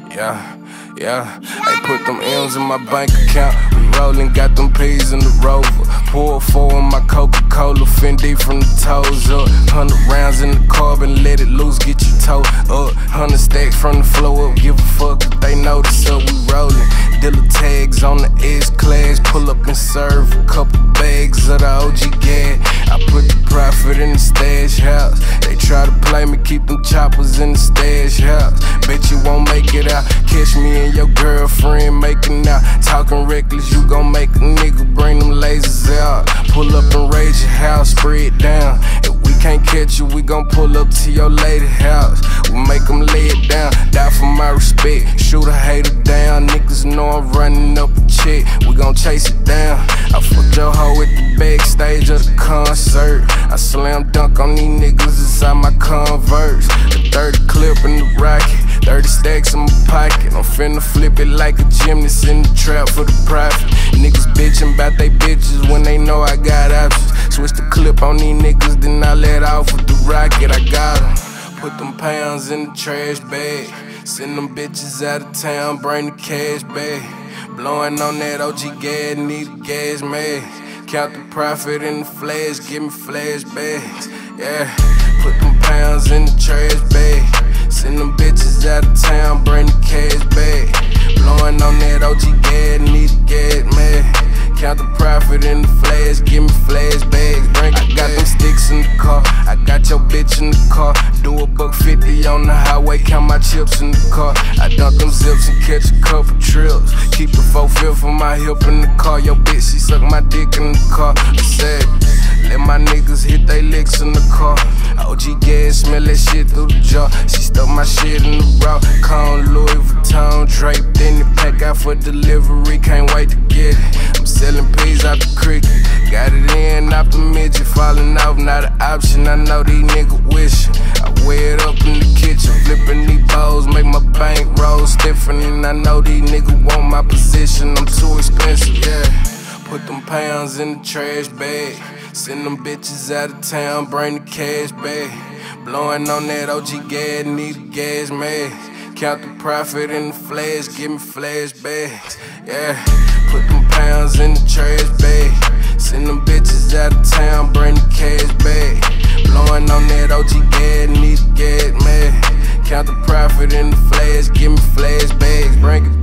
Yeah. They put them M's in my bank account. We rollin', got them P's in the Rover. Pour 4 in my Coca-Cola, Fendi from the toes up. 100 rounds in the carbon, let it loose, get your toe up. 100 stacks from the floor up, give a fuck if they notice up. We rollin', dealer tags on the S-Class. Pull up and serve a couple bags of the OG gas. I put the profit in the stash house. They try to play me, keep them choppers in the stash house. Bet you won't make it out. Catch me and your girlfriend making out. Talking reckless, you gon' make a nigga bring them lasers out. Pull up and raise your house, spread down. If we can't catch you, we gon' pull up to your lady house. We make them lay it down, die for my respect. Shoot a hater down, niggas know I'm running up a check. We gon' chase it down. I fucked your hoe at the backstage of the concert. I slam dunk on these niggas inside my Converse. A 30 clip in the rocket, 30 stacks in my pocket. I'm finna flip it like a gymnast in the trap for the profit. Niggas bitchin' bout they bitches when they know I got options. Switch the clip on these niggas, then I let off with the rocket. I got 'em. Put them pounds in the trash bag. Send them bitches out of town, bring the cash back. Blowing on that OG gas, need a gas mask. Count the profit in the flash, give me flashbacks. Yeah, put them pounds in the trash bag. Send them bitches out of town, bring the cash back. Blowing on that OG gas, need a gas mask. Count the profit in the flash, give me flashbacks. I got them sticks in the car, I got your bitch in the car. Do a $150 on the highway, count my chips in the car. I dunk them zips and catch a couple trips. Keep the 4/5 on my hip in the car. Yo bitch, she suck my dick in the car. I said, let my niggas hit they licks in the car. OG gas, smell that shit through the jar. She stuck my shit in the route. Cone Louis Vuitton draped in the pack out for delivery. Can't wait to get it. I'm selling peas out the creek. Got it in off the midget. Falling off, not an option. I know these niggas wishing. I wear it up in the kitchen. Flipping these bowls, make my bank roll stiffening. I know these niggas want my position. I'm too expensive, yeah. Put them pounds in the trash bag. Send them bitches out of town, bring the cash back. Blowing on that OG gas, need a gas mask. Count the profit in the flash, give me flashbacks. Yeah, put them pounds in the trash bag. Send them bitches out of town, bring the cash back. Blowing on that OG gas, need a gas mask. Count the profit in the flash, give me flashbacks. Bring it